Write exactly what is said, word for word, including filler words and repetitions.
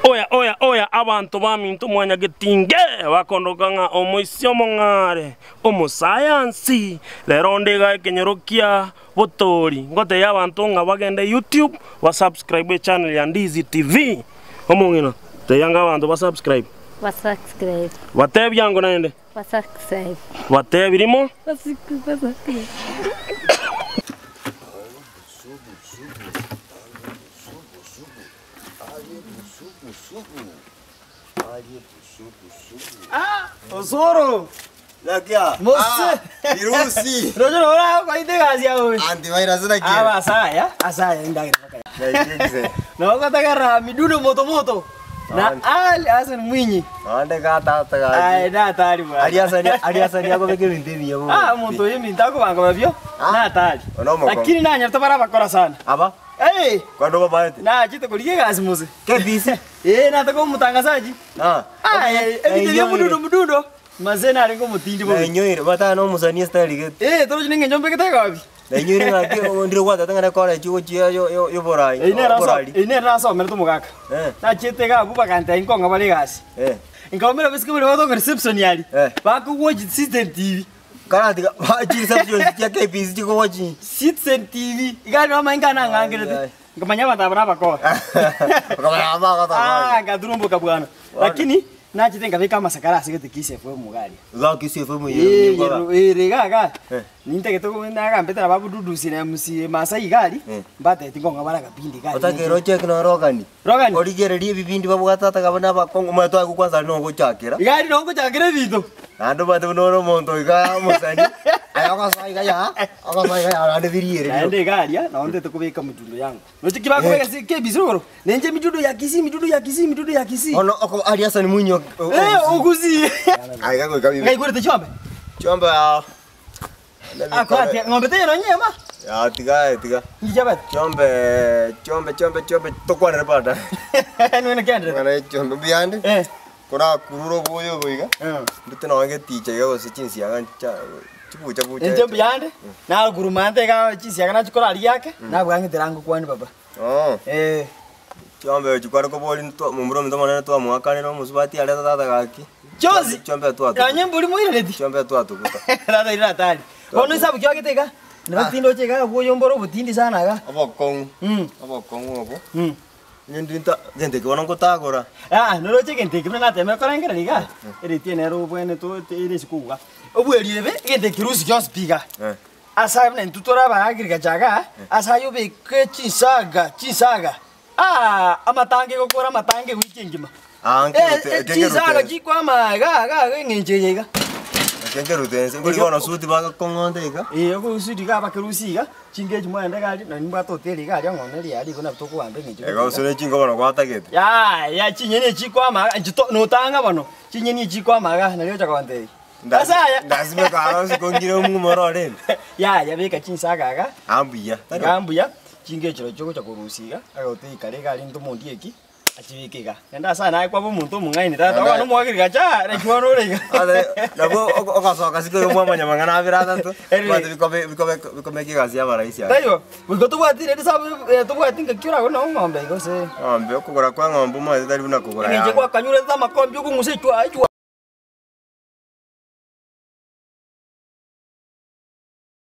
Oya oya oya abantu bamintu mwanya getinge bakondokanga omoisyo mongare omo science lero ndega kenyerokia botori ngote y'abantu nga bagende YouTube wa subscribe channel ya NDIZI T V omongina te yanga abantu ba subscribe wa subscribe watebi yango naende wa subscribe watebi limo subscribe Ah, osoro. Lakia. Mosse. Virusi. Rojo ora kwa ide gazi yao. Antivirus na kia. Aba saya, asaya ndage. No katagara miduno moto moto. Na ali asan mwinyi. Ande kata taga. Ai da tari bwa. Aliasani aliasani yako beke bintebi yako. Ah, moto yemi ndako banga babyo. Na tari. Lakini na nyafta bara bakora sana. Aba? Eh. Kwando baba eti. Na chito kuliye gazi mose. Ke bisi. Eh, na tako mutangazaji. Ah. Ah, ebi tebyo mudundo mudundo. Mazena alingo mutindi bo. Na nyoire bata no musani style get. Eh, toro jinenge njombe ketaka wapi? Na nyoire ngati ndiro kwata tanga na kora chiwo chiyo yo yo yo borai. Eh, ne raso. Eh, ne raso mere to mugaka. Eh. Na chete ga buba kanta inkonga bale gasi. Eh. Inkomera bisike bale wato reception yali. Eh. Baku watch Citizen T V. Kana tiga wachi reception ya K B C chiko wachi. Citizen T V. Igani mama ingana ngangere. Ngamanya batabana bako. Kama aba kata. Ah, ngadurumbo kabwana. Lakini na chete ngaveka masakara asigete kise fwe mugali. Za kisi fwe mu Eh, yero. eh, rega ga. Ninte ketoko na ga mbetera babu dudu sina musi masai gali. Mbate tingonga bara kapindi gali. Otakero check no rogani. Rogani. Origere ri bibindi babu gatata kabana ba kongo mato aku kwanza no go chakira. Igari no go chakira bito. Ando bado no monto iga musani. Ayaka sai ga ya. Aka sai ga ya ande viriere. Ande gali ya, naonde tukubeka mitundo yangu. Nochiki bakubeka si ke bisoro. Nenje mitundo ya kisi, mitundo ya kisi, mitundo ya kisi. Ono oko aliasa ni munyo. Eh, okuzi. Ai ga go kabi. Ngai gore te chombe. Chombe ya. Akwati ngombe te no nyema. Ya tiga tiga. Ngijabat. Chombe chombe chombe chombe tokwana repata. Nwe na kendre. Kana chombe biande. Eh. Kora kururo boyo boiga. Eh. Ndite no nge ticha ga se chinsi ya gancha. Chibucha bucha. Nje biande. Na gurumante ga chisi ya kana chikora ali yake. Na bwangi terangu kwani baba. Oh. Eh. Chombe chikwara ko boli ntwa mumbro mndoma na twa mwakaniro musubati ale tata gaki. Chozi. Chombe twa. Ya nyembuli muire leti. Chombe twa tukuta. Rada ira tali. Ono isabu kyo kiteka. Nabatindo cheka go yomboro butindi sana ga. Abokong. Mm. Abokong obo. Mm. Nyindinta gente que wanongo tagora. Ah, no lo chequen te kibna te me koranga liga. Eri tiene ro bueno to te iri skuga. Obweli ebe gente kirusi just biga. Eh. Asa ne tutora ba agriga jaga. Asa yo be ke chisaga, chisaga. Ah, amatange ko kora matange wiki ngima. Ah, Eh, chisaga chikwa ma ga ga ngenje yega. Kenge rutense ngoli kono suti baga kongonde ka. Eh, ko suti ga ba kirusi ga. Chingeji mwende gali na nimba to teli gali ngone li ali kuna toko wambe ngeje. Ega usone chingo bano kwata gete. Ya, ya chinyeni chikwa ma njito no tanga bano. Chinyeni chikwa ma ga na lyo chakawante. Asa ya. Ndasime karo sikongire mu morore. Ya, ya beka chinsaga ga. Ambuya. Gambuya. Chingeje choko chakurusiga. Agote ikale gali ntomondi eki. Achibikega. Nenda sana kwa bomuntu mungaini tata wana mwagirika cha rekwano rega. Ade nabo okasoka siko yo mwa manya mangana abirata to. Bado bikobe bikobe bikobe kigazi ya baraisi ya. Tayo, bikoto bwatire sabu to bwatinga kyura ko no ngombe go se. Ngombe okugora kwa ngombe mwa tari buna kugora. Ngeje kwa kanyure za makombi ko nguse chwa chwa.